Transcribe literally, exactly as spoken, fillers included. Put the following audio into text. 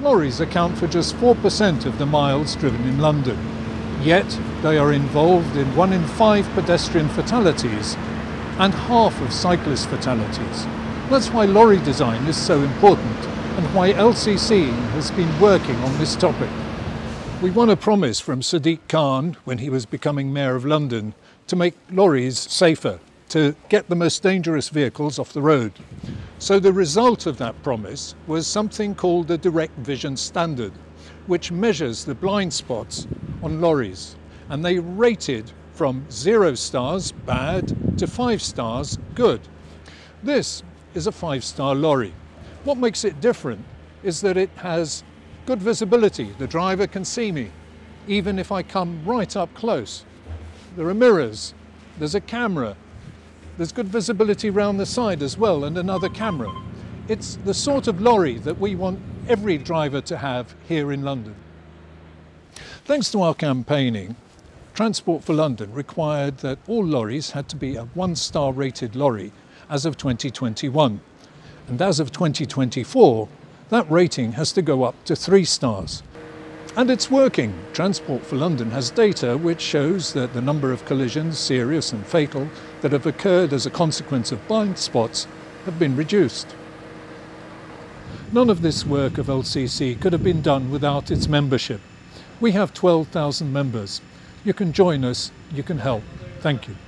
Lorries account for just four percent of the miles driven in London, yet they are involved in one in five pedestrian fatalities and half of cyclist fatalities. That's why lorry design is so important and why L C C has been working on this topic. We won a promise from Sadiq Khan when he was becoming Mayor of London to make lorries safer, to get the most dangerous vehicles off the road. So the result of that promise was something called the Direct Vision Standard, which measures the blind spots on lorries. And they rated from zero stars, bad, to five stars, good. This is a five-star lorry. What makes it different is that it has good visibility. The driver can see me, even if I come right up close. There are mirrors, there's a camera, there's good visibility around the side as well, and another camera. It's the sort of lorry that we want every driver to have here in London. Thanks to our campaigning, Transport for London required that all lorries had to be a one-star rated lorry as of twenty twenty-one. And as of twenty twenty-four, that rating has to go up to three stars. And it's working. Transport for London has data which shows that the number of collisions, serious and fatal, that have occurred as a consequence of blind spots have been reduced. None of this work of L C C could have been done without its membership. We have twelve thousand members. You can join us, you can help. Thank you.